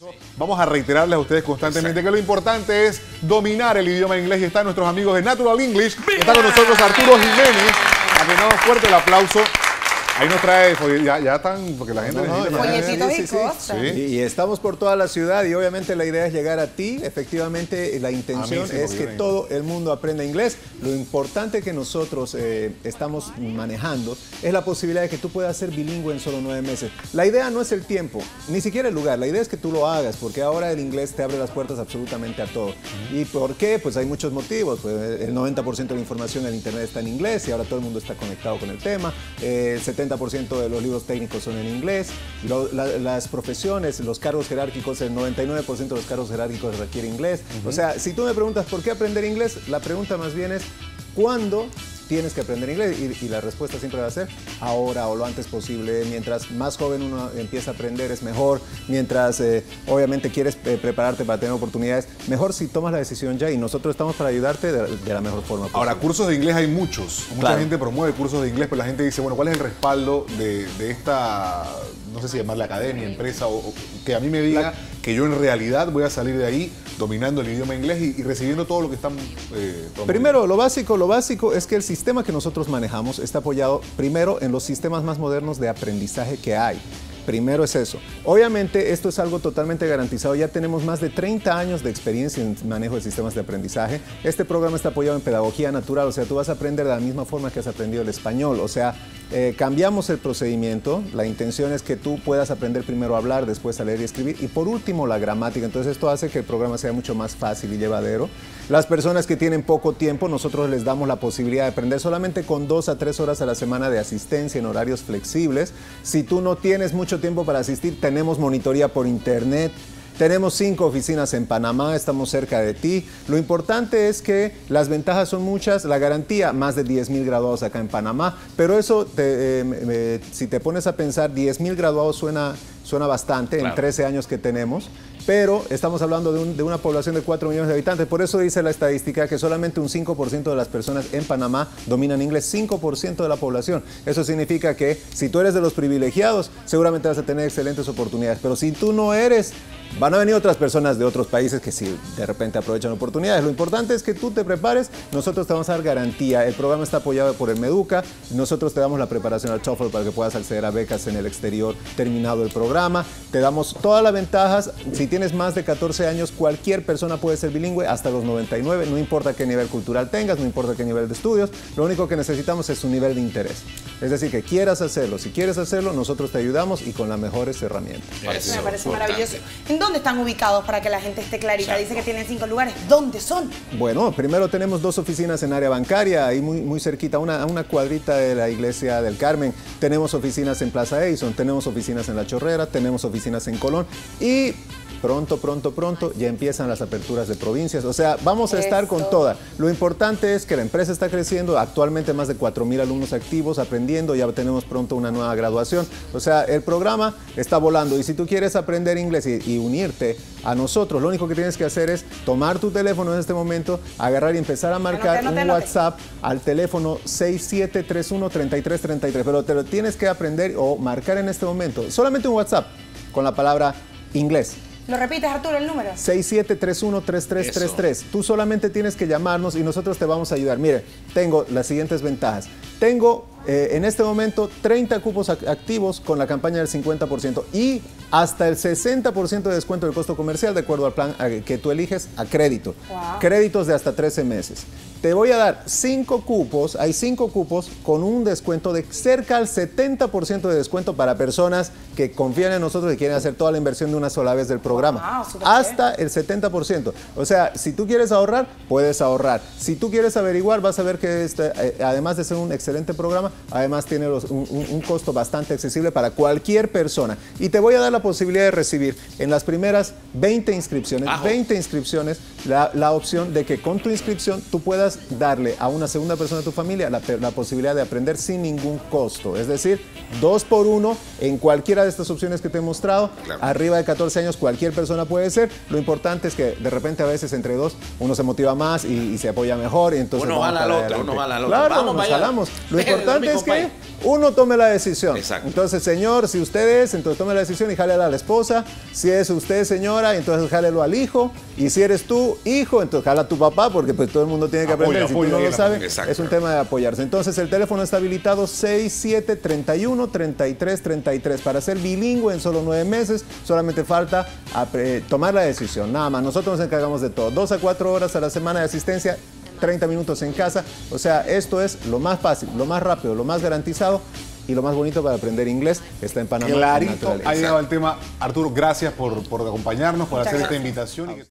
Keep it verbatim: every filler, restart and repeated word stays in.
Vamos a reiterarles a ustedes constantemente Exacto. que lo importante es dominar el idioma inglés y están nuestros amigos de Natural English. Está con nosotros Arturo Jiménez. A que nos fuerte el aplauso. Ahí nos trae, ya, ya están, porque la gente no, no, necesita... Folletitos sí, y sí, cosas. sí. Y, y estamos por toda la ciudad y obviamente la idea es llegar a ti. Efectivamente, la intención sí, es que todo el mundo aprenda inglés. Lo importante que nosotros eh, estamos manejando es la posibilidad de que tú puedas ser bilingüe en solo nueve meses. La idea no es el tiempo, ni siquiera el lugar. La idea es que tú lo hagas, porque ahora el inglés te abre las puertas absolutamente a todo. Uh-huh. ¿Y por qué? Pues hay muchos motivos. Pues el noventa por ciento de la información en internet está en inglés y ahora todo el mundo está conectado con el tema. Eh, el setenta por ciento de los libros técnicos son en inglés, lo, la, las profesiones, los cargos jerárquicos, el noventa y nueve por ciento de los cargos jerárquicos requiere inglés. Uh-huh. O sea, si tú me preguntas por qué aprender inglés, la pregunta más bien es ¿cuándo tienes que aprender inglés? Y, y la respuesta siempre va a ser ahora o lo antes posible. Mientras más joven uno empieza a aprender es mejor. Mientras eh, obviamente quieres eh, prepararte para tener oportunidades, mejor si tomas la decisión ya, y nosotros estamos para ayudarte de, de la mejor forma posible. Ahora, cursos de inglés hay muchos. Mucha claro. gente promueve cursos de inglés, pero la gente dice, bueno, ¿cuál es el respaldo de, de esta, no sé si llamarla academia, empresa, o, o que a mí me diga la... que yo en realidad voy a salir de ahí dominando el idioma inglés y, y recibiendo todo lo que están eh, Primero, lo básico, lo básico es que el sistema que nosotros manejamos está apoyado primero en los sistemas más modernos de aprendizaje que hay. Primero es eso. Obviamente esto es algo totalmente garantizado. Ya tenemos más de treinta años de experiencia en manejo de sistemas de aprendizaje. Este programa está apoyado en pedagogía natural, o sea, tú vas a aprender de la misma forma que has aprendido el español. O sea, eh, cambiamos el procedimiento. La intención es que tú puedas aprender primero a hablar, después a leer y escribir y por último la gramática. Entonces esto hace que el programa sea mucho más fácil y llevadero. Las personas que tienen poco tiempo, nosotros les damos la posibilidad de aprender solamente con dos a tres horas a la semana de asistencia en horarios flexibles. Si tú no tienes mucho tiempo para asistir, tenemos monitoría por internet. Tenemos cinco oficinas en Panamá, estamos cerca de ti. Lo importante es que las ventajas son muchas, la garantía, más de diez mil graduados acá en Panamá, pero eso, te, eh, eh, si te pones a pensar, diez mil graduados suena, suena bastante claro. en trece años que tenemos, pero estamos hablando de, un, de una población de cuatro millones de habitantes. Por eso dice la estadística que solamente un cinco por ciento de las personas en Panamá dominan inglés, cinco por ciento de la población. Eso significa que si tú eres de los privilegiados, seguramente vas a tener excelentes oportunidades, pero si tú no eres, van a venir otras personas de otros países que sí, de repente aprovechan oportunidades. Lo importante es que tú te prepares, nosotros te vamos a dar garantía. El programa está apoyado por el Meduca, nosotros te damos la preparación al TOEFL para que puedas acceder a becas en el exterior terminado el programa. Te damos todas las ventajas. Si tienes más de catorce años, cualquier persona puede ser bilingüe hasta los noventa y nueve, no importa qué nivel cultural tengas, no importa qué nivel de estudios, lo único que necesitamos es un nivel de interés. Es decir, que quieras hacerlo. Si quieres hacerlo, nosotros te ayudamos y con las mejores herramientas. Eso me parece maravilloso. ¿En dónde están ubicados para que la gente esté clarita? Dice que tienen cinco lugares. ¿Dónde son? Bueno, primero tenemos dos oficinas en área bancaria, ahí muy, muy cerquita, una, una cuadrita de la Iglesia del Carmen. Tenemos oficinas en Plaza Edison, tenemos oficinas en La Chorrera, tenemos oficinas en Colón y pronto, pronto, pronto ya empiezan las aperturas de provincias. O sea, vamos a Eso. estar con toda. Lo importante es que la empresa está creciendo, actualmente más de cuatro mil alumnos activos aprendiendo, ya tenemos pronto una nueva graduación. O sea, el programa está volando y si tú quieres aprender inglés y, y unirte a nosotros, lo único que tienes que hacer es tomar tu teléfono en este momento, agarrar y empezar a marcar Anote, anote, un anote. WhatsApp al teléfono seis siete tres uno, tres tres tres tres, pero te lo tienes que aprender o marcar en este momento. Solamente un WhatsApp con la palabra inglés. ¿Lo repites, Arturo, el número? seis siete tres uno, tres tres tres tres. Tú solamente tienes que llamarnos y nosotros te vamos a ayudar. Mire, tengo las siguientes ventajas. Tengo eh, en este momento treinta cupos activos con la campaña del cincuenta por ciento y hasta el sesenta por ciento de descuento del costo comercial de acuerdo al plan que tú eliges a crédito. Wow. Créditos de hasta trece meses. Te voy a dar cinco cupos, hay cinco cupos con un descuento de cerca al setenta por ciento de descuento para personas que confían en nosotros y quieren hacer toda la inversión de una sola vez del programa. Wow, hasta el setenta por ciento. O sea, si tú quieres ahorrar, puedes ahorrar. Si tú quieres averiguar, vas a ver que este, eh, además de ser un excelente programa, además tiene los, un, un, un costo bastante accesible para cualquier persona. Y te voy a dar la posibilidad de recibir en las primeras veinte inscripciones, Ajo. veinte inscripciones, la, la opción de que con tu inscripción tú puedas darle a una segunda persona de tu familia la, la posibilidad de aprender sin ningún costo. Es decir, dos por uno en cualquiera de estas opciones que te he mostrado. Claro. Arriba de catorce años cualquier persona puede ser. Lo importante es que de repente a veces entre dos uno se motiva más y, y se apoya mejor. Y entonces uno va al otro, uno va al otro. Claro, vamos, nos jalamos. Lo importante es que uno tome la decisión. Exacto. Entonces, señor, si usted es, entonces tome la decisión y jálelo a la esposa. Si es usted, señora, entonces jálelo al hijo. Y si eres tú, hijo, entonces jala a tu papá, porque pues todo el mundo tiene que aprender. Apoyo, si tú no lo sabes, es un tema de apoyarse. Entonces, el teléfono está habilitado seis siete treinta y uno treinta y tres treinta y tres para ser bilingüe en solo nueve meses. Solamente falta tomar la decisión. Nada más. Nosotros nos encargamos de todo. Dos a cuatro horas a la semana de asistencia, treinta minutos en casa. O sea, esto es lo más fácil, lo más rápido, lo más garantizado y lo más bonito para aprender inglés. Está en Panamá. Clarito, ha llegado el tema. Arturo, gracias por, por acompañarnos, por Muchas hacer gracias. esta invitación.